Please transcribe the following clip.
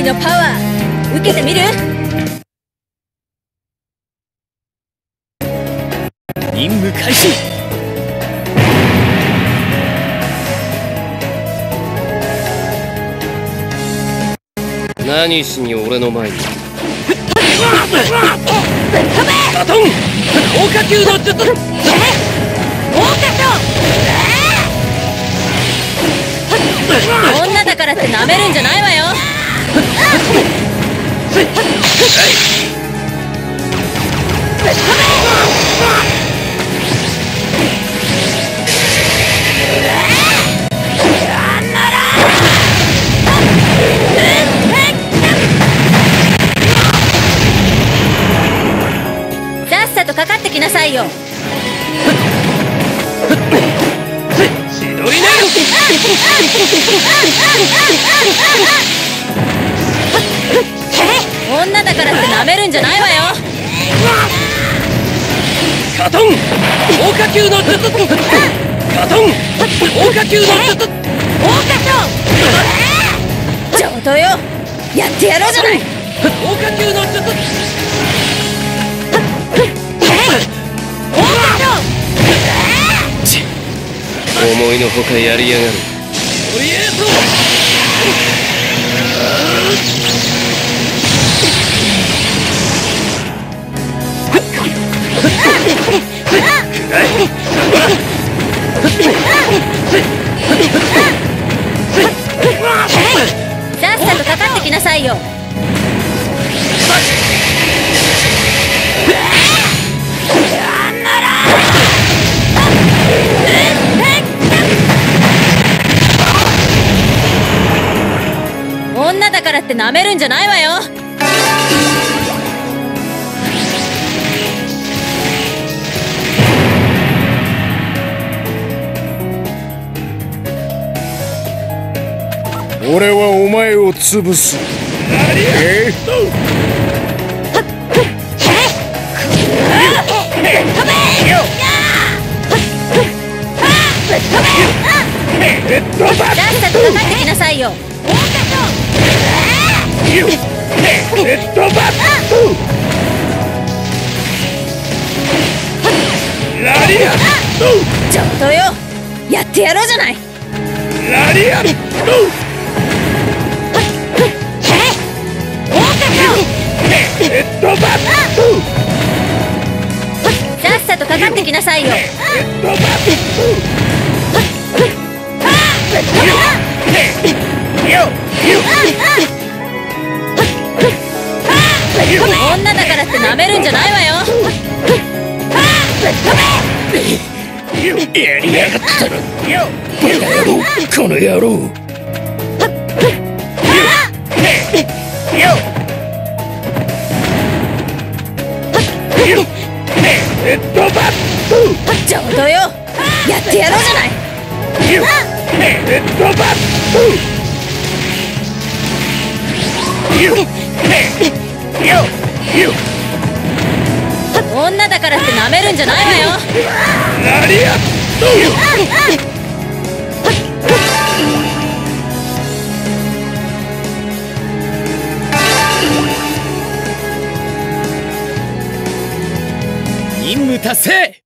のパワー受けてみる？ 任務開始。何しに俺の前に。バトン強化球の術。 強化女だからってなめるんじゃないわよ。さっさとかかってきなさいよ。 千鳥ね。 女だからってなめるんじゃないわよ。 カトン強化球の術。カトン強化球の術。 上等よ。やってやろうじゃない。 強化球の術。思いのほかやりやがる。とりあえずさっさとかかってきなさいよ。女だからってなめるんじゃないわよ。 俺はお前を潰す。 さっさとかかってきなさいよ。ちょっとよ、やってやろうじゃない。 ラリアット。 さっさとかかってきなさいよ。女だからってなめるんじゃないわよ。 やりやがったな。この野郎。 上等よ。やってやろうじゃない。女だからってなめるんじゃないわよ。 ラリアット。 任務達成。